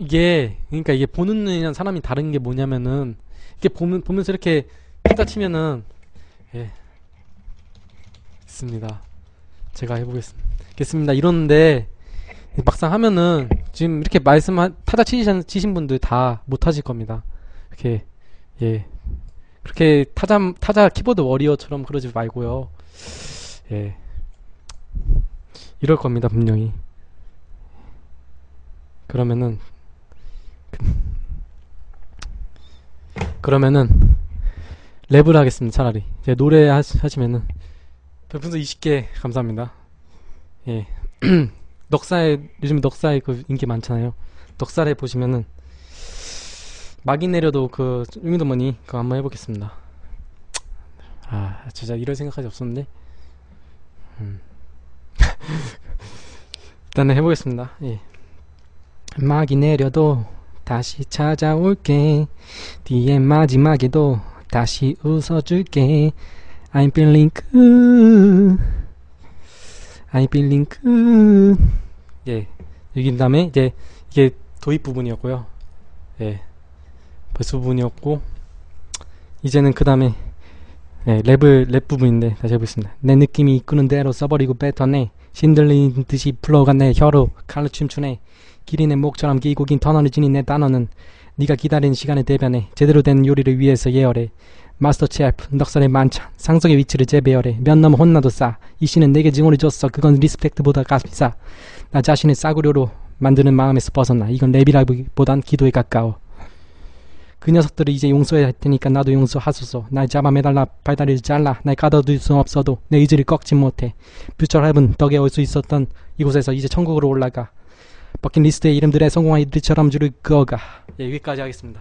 그러니까 이게 보는 눈이랑 사람이 다른 게 뭐냐면은, 이게 보면서 이렇게 했다 치면은, 예, 있습니다. 제가 해보겠습니다. 이러는데, 막상 하면은, 지금 이렇게 타자 치신 분들 다 못하실 겁니다. 이렇게, 예. 그렇게 타자 키보드 워리어처럼 그러지 말고요. 예. 이럴 겁니다, 분명히. 그러면은 랩을 하겠습니다. 차라리 이제 노래 하시면은 별풍선 20개 감사합니다. 예. 요즘 넉사에 그 인기 많잖아요. 넉살에 보시면은 막이 내려도 그 유미더머니 그거 한번 해보겠습니다. 아 진짜 이럴 생각까지 없었는데 일단은 해보겠습니다. 예. 막이 내려도 다시 찾아올게. 뒤에 마지막에도 다시 웃어줄게. I'm feeling good. I'm feeling good. 예. 여기 다음에 이제 이게 도입 부분이었고요. 예. 벌써 부분이었고 이제는 그 다음에 예, 랩 부분인데 다시 해보겠습니다. 내 느낌이 이끄는 대로 써버리고 뱉어내. 신들린 듯이 풀어가 내 혀로 칼로 춤추네. 길이 내 목처럼 길고 긴 터널을 지닌 내 단어는 네가 기다리는 시간에 대변해. 제대로 된 요리를 위해서 예열해. 마스터 셰프 넉살의 만찬 상석의 위치를 재배열해. 면 넘어 혼나도 싸. 이 씨는 내게 증오를 줬어. 그건 리스펙트보다 값비싸. 나 자신을 싸구려로 만드는 마음에서 벗어나. 이건 랩이라기보단 기도에 가까워. 그 녀석들을 이제 용서해야 할 테니까 나도 용서하소서. 날 잡아 매달라 발다리를 잘라. 날 가둬둘 수 없어도 내 의지를 꺾지 못해. 퓨처랩은 덕에 올 수 있었던 이곳에서 이제 천국으로 올라가. 버킷리스트의 이름들의 성공한 이들처럼 줄을 그어가. 예, 여기까지 하겠습니다.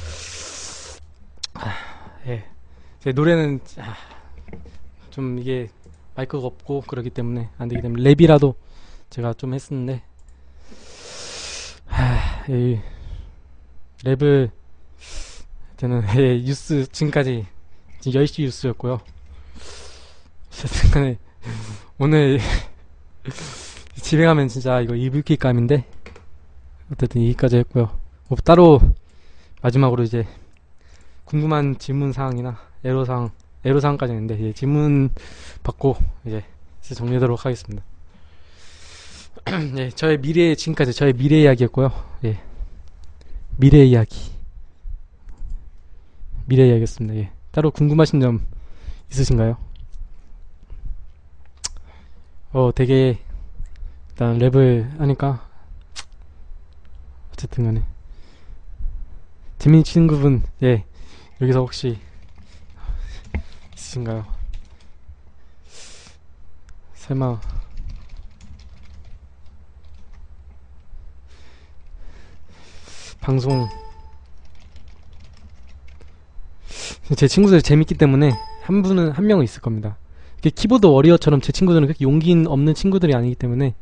예, 제 노래는 좀 이게 마이크가 없고 그러기 때문에 안 되기 때문에 랩이라도 제가 좀 했었는데 이 랩을 저는 뉴스 지금까지 10시 뉴스였고요. 어쨌든 간에 오늘 집에 가면 진짜 이거 이불킥감인데 어쨌든 여기까지 했고요. 따로 마지막으로 이제 궁금한 질문사항이나 애로사항까지 있는데 예, 질문 받고 이제 정리하도록 하겠습니다. 예, 지금까지 저의 미래 이야기였고요. 예, 미래 이야기였습니다. 예, 따로 궁금하신 점 있으신가요? 되게 일단 랩을 하니까 어쨌든 간에 재밌는 친구분 예 여기서 혹시 있으신가요? 설마 방송 제 친구들이 재밌기 때문에 한 명은 있을 겁니다. 키보드 워리어처럼 제 친구들은 그렇게 용기 없는 친구들이 아니기 때문에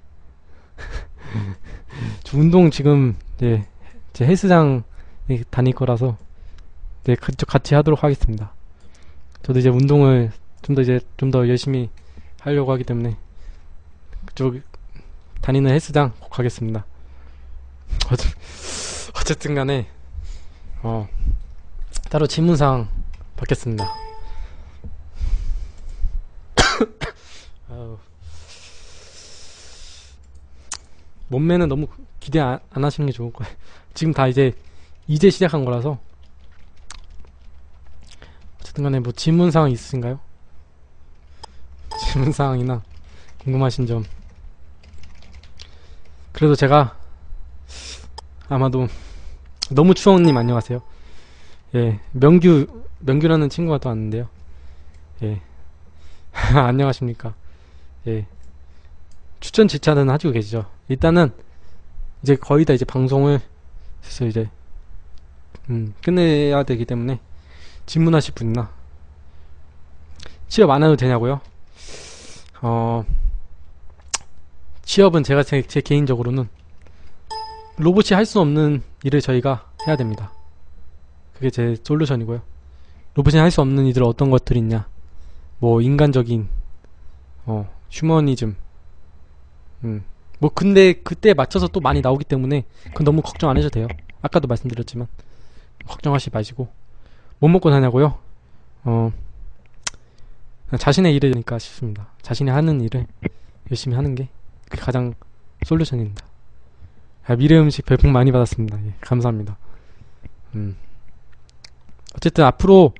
저 운동 지금 제 헬스장 다닐 거라서 같이 하도록 하겠습니다. 저도 이제 운동을 좀 더 열심히 하려고 하기 때문에 그쪽 다니는 헬스장 꼭 가겠습니다. 어쨌든 간에 따로 질문사항 받겠습니다. 몸매는 너무 기대 안 하시는 게 좋을 거예요. 지금 다 이제 시작한 거라서. 어쨌든 간에 뭐 질문사항 있으신가요? 질문사항이나 궁금하신 점. 그래도 제가 아마도 너무 추억님 안녕하세요. 예, 명규라는 친구가 또 왔는데요. 예. 안녕하십니까. 예. 추천 제차는 하시고 계시죠. 일단은 이제 거의 다 이제 방송을 해서 이제 끝내야 되기 때문에 질문하실 분이나 취업 안 해도 되냐고요? 취업은 제가 제 개인적으로는 로봇이 할 수 없는 일을 저희가 해야 됩니다. 그게 제 솔루션이고요. 로봇이 할 수 없는 일들 어떤 것들이 있냐? 뭐 인간적인 휴머니즘, 뭐 뭐 근데 그때 맞춰서 또 많이 나오기 때문에 그건 너무 걱정 안 하셔도 돼요. 아까도 말씀드렸지만 걱정하지 마시고. 못 먹고 사냐고요? 자신의 일이니까 싶습니다. 자신이 하는 일을 열심히 하는 게 그게 가장 솔루션입니다. 미래 음식 별풍 많이 받았습니다. 예, 감사합니다. 어쨌든 앞으로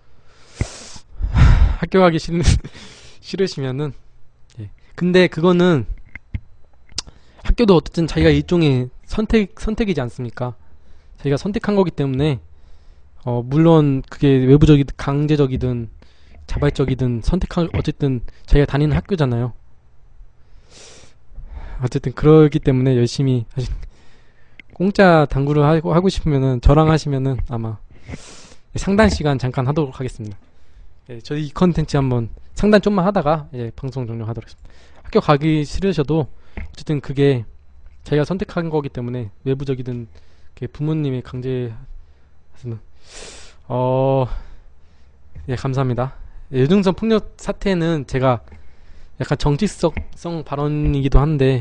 학교 가기 싫으시면은, 예. 근데 그거는 학교도 어쨌든 자기가 일종의 선택이지 않습니까? 자기가 선택한 거기 때문에 물론 그게 외부적이든 강제적이든 자발적이든 어쨌든 자기가 다니는 학교잖아요. 어쨌든 그러기 때문에 열심히 공짜 당구를 하고 싶으면은 저랑 하시면은 아마 상단 시간 잠깐 하도록 하겠습니다. 예, 저희 이 컨텐츠 한번 상단 좀만 하다가 방송 종료하도록 하겠습니다. 학교 가기 싫으셔도 어쨌든 그게 자기가 선택한 거기 때문에 외부적이든 부모님의 강제 예, 감사합니다. 여중생 폭력 사태는 제가 약간 정치성 발언이기도 한데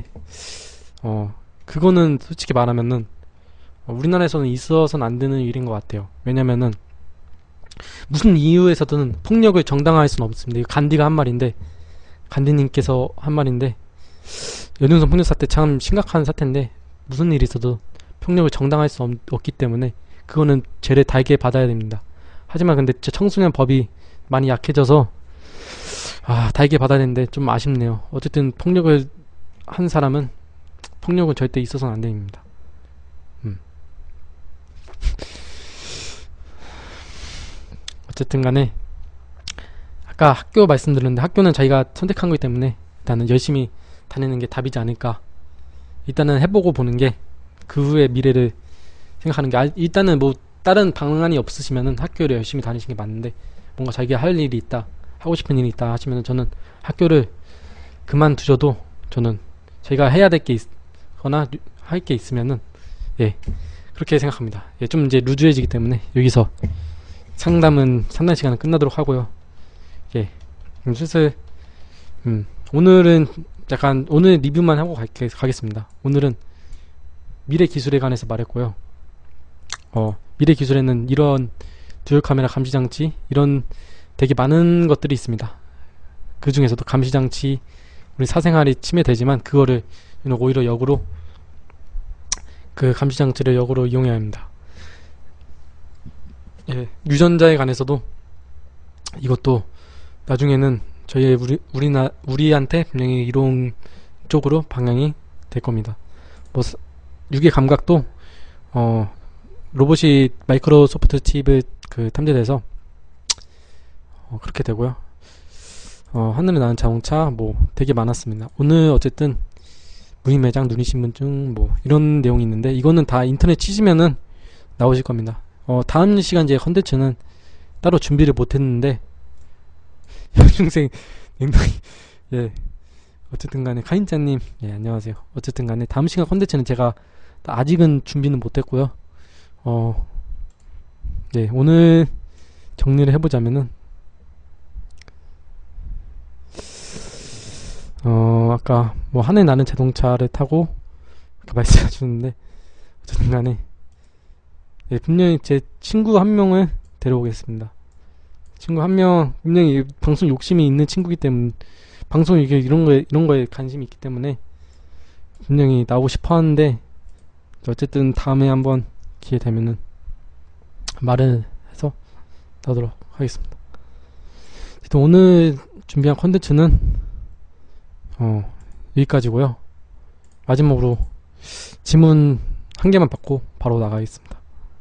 그거는 솔직히 말하면은 우리나라에서는 있어서는 안 되는 일인 것 같아요. 왜냐면은 무슨 이유에서든 폭력을 정당화할 수는 없습니다. 이거 간디가 한 말인데, 간디님께서 한 말인데, 여중생 폭력 사태 참 심각한 사태인데 무슨 일이 있어도 폭력을 정당화할 수 없기 때문에 그거는 죄를 달게 받아야 됩니다. 하지만 근데 청소년 법이 많이 약해져서 달게 받아야 되는데 좀 아쉽네요. 어쨌든 폭력을 한 사람은 폭력은 절대 있어서는 안 됩니다. 어쨌든 간에 아까 학교 말씀드렸는데 학교는 자기가 선택한 거기 때문에 일단은 열심히 다니는 게 답이지 않을까. 일단은 해보고 보는 게 그 후의 미래를 생각하는 게 일단은 뭐 다른 방안이 없으시면은 학교를 열심히 다니시는 게 맞는데 뭔가 자기가 할 일이 있다, 하고 싶은 일이 있다 하시면은 저는 학교를 그만두셔도 저는 자기가 해야 될 게 있거나 할 게 있으면은 그렇게 생각합니다. 좀 이제 루즈해지기 때문에 여기서 상담 시간은 끝나도록 하고요. 그럼 슬슬 오늘은 약간 오늘 리뷰만 하고 가겠습니다. 오늘은 미래 기술에 관해서 말했고요. 미래 기술에는 이런 듀얼 카메라 감시 장치 이런 되게 많은 것들이 있습니다. 그 중에서도 감시 장치 우리 사생활이 침해되지만 그거를 오히려 역으로 그 감시 장치를 역으로 이용해야 합니다. 유전자에 관해서도 이것도 나중에는 우리한테 분명히 이론 쪽으로 방향이 될 겁니다. 뭐 유괴 감각도 로봇이 마이크로소프트 칩을 탐지돼서 그렇게 되고요. 하늘에 나는 자동차 뭐 되게 많았습니다. 오늘 어쨌든 무인매장, 누리신분증 뭐 이런 내용이 있는데 이거는 다 인터넷 치시면은 나오실 겁니다. 다음 시간 제 컨텐츠는 따로 준비를 못했는데 여중생 냉동이 어쨌든 간에 카인자님 안녕하세요. 어쨌든 간에 다음 시간 컨텐츠는 제가 아직은 준비는 못했고요. 오늘 정리를 해보자면은 아까 뭐 하늘 나는 자동차를 타고 말씀해 주는데 어쨌든 간에 분명히 제 친구 한 명을 데려오겠습니다. 친구 한 명 분명히 방송 욕심이 있는 친구이기 때문에 방송 이런 거에 관심이 있기 때문에 분명히 나오고 싶어 하는데 어쨌든 다음에 한번 기회 되면은 말을 해서 나오도록 하겠습니다. 일단 오늘 준비한 컨텐츠는 여기까지고요. 마지막으로 질문 한 개만 받고 바로 나가겠습니다.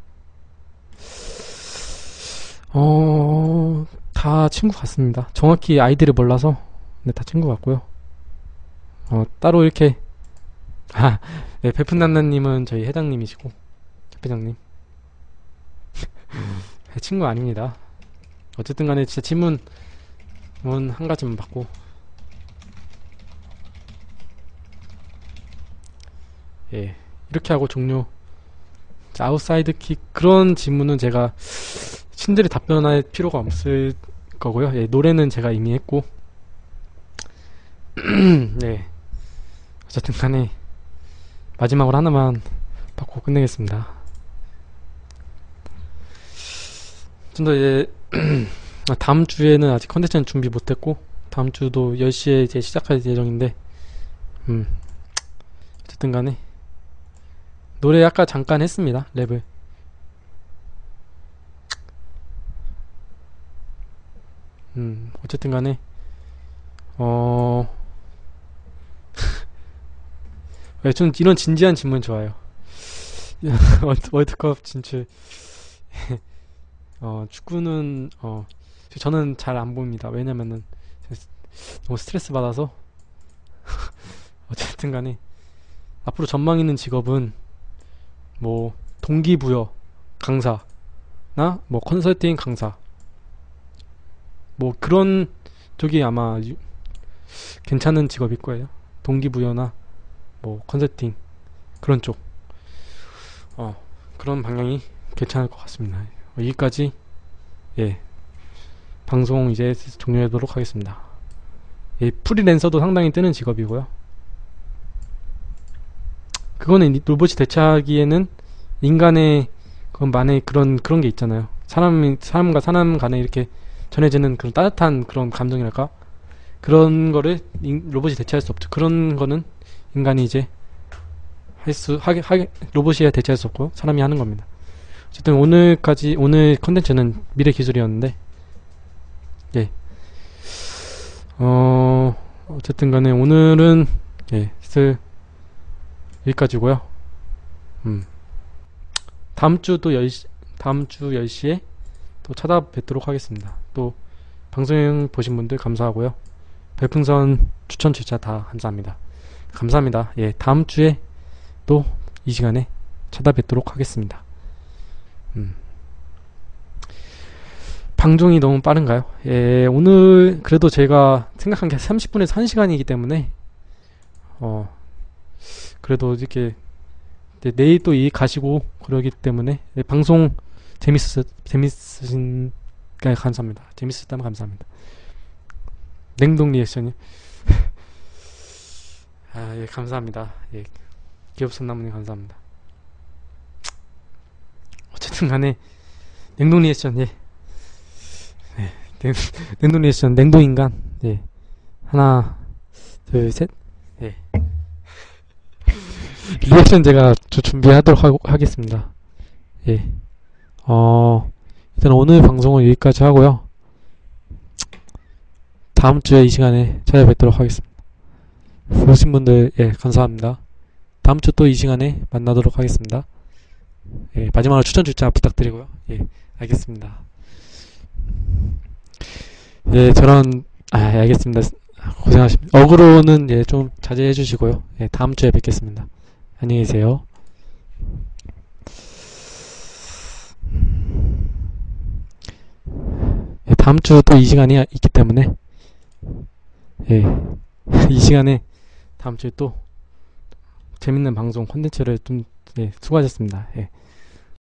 다 친구 같습니다. 정확히 아이디를 몰라서 다 친구 같고요. 따로 이렇게 베푼난나님은 저희 회장님이시고 회장님 친구 아닙니다. 어쨌든 간에 진짜 질문 한 가지만 받고 이렇게 하고 종료. 아웃사이드 킥 그런 질문은 제가 친절히 답변할 필요가 없을 거고요. 노래는 제가 이미 했고 어쨌든 간에 마지막으로 하나만 받고 끝내겠습니다. 좀 더 이제 다음 주에는 아직 컨텐츠는 준비 못했고 다음 주도 10시에 이제 시작할 예정인데 어쨌든 간에 노래 아까 잠깐 했습니다. 랩을. 어쨌든 간에 전 이런 진지한 질문 좋아요. 월드컵 진출. 축구는 저는 잘 안 봅니다. 왜냐면은 너무 스트레스 받아서. 어쨌든 간에 앞으로 전망 있는 직업은 뭐 동기부여 강사나 뭐 컨설팅 강사 뭐 그런 쪽이 아마 괜찮은 직업일 거예요. 동기부여나 뭐 컨설팅 그런 쪽 그런 방향이 괜찮을 것 같습니다. 여기까지 방송 이제 종료하도록 하겠습니다. 프리랜서도 상당히 뜨는 직업이고요. 그거는 로봇이 대체하기에는 인간의 그만의 그런 게 있잖아요. 사람과 사람 간에 이렇게 전해지는 그런 따뜻한 그런 감정이랄까? 그런 거를 로봇이 대체할 수 없죠. 그런 거는 인간이 이제 로봇이 대체할 수 없고 사람이 하는 겁니다. 어쨌든 오늘 컨텐츠는 미래 기술이었는데 어쨌든 간에 오늘은 여기까지고요. 다음 주 10시에 또 찾아뵙도록 하겠습니다. 또 방송 보신 분들 감사하고요. 별풍선 추천 주자 다 감사합니다. 감사합니다. 다음 주에 또 이 시간에 찾아뵙도록 하겠습니다. 방송이 너무 빠른가요? 오늘 그래도 제가 생각한 게 30분에서 1시간이기 때문에 그래도 이렇게 내일 또 가시고 그러기 때문에 방송 재밌으신 감사합니다. 재밌었다면 감사합니다. 냉동 리액션이 감사합니다. 기업선남님 감사합니다. 어쨌든 간에 냉동 리액션 냉동 리액션 냉동인간 하나 둘 셋 리액션 제가 준비하도록 하겠습니다. 일단 오늘 방송은 여기까지 하고요. 다음 주에 이 시간에 찾아뵙도록 하겠습니다. 보신 분들 감사합니다. 다음 주 또 이 시간에 만나도록 하겠습니다. 마지막으로 추천 주자 부탁드리고요. 알겠습니다. 알겠습니다. 고생하십니다. 어그로는 좀 자제해 주시고요. 다음 주에 뵙겠습니다. 안녕히 계세요. 다음 주 또 이 시간이 있기 때문에 이 시간에 다음 주에 또 재밌는 방송 콘텐츠를 좀 수고하셨습니다.